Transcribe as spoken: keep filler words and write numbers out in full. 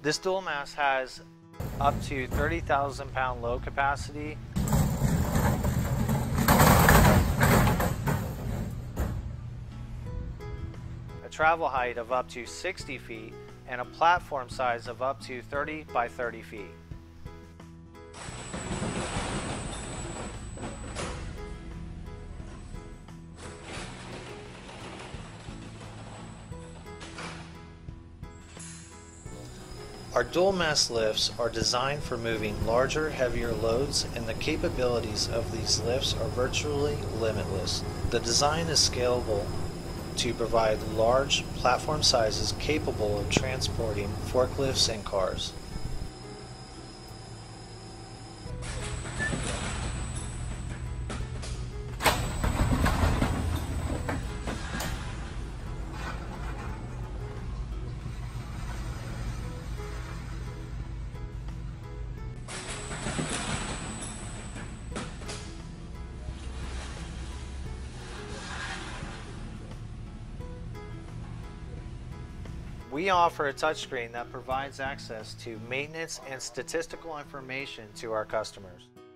This dual mast has up to thirty thousand pound load capacity, a travel height of up to sixty feet, and a platform size of up to thirty by thirty feet. Our dual mast lifts are designed for moving larger, heavier loads, and the capabilities of these lifts are virtually limitless. The design is scalable to provide large platform sizes capable of transporting forklifts and cars. We offer a touchscreen that provides access to maintenance and statistical information to our customers.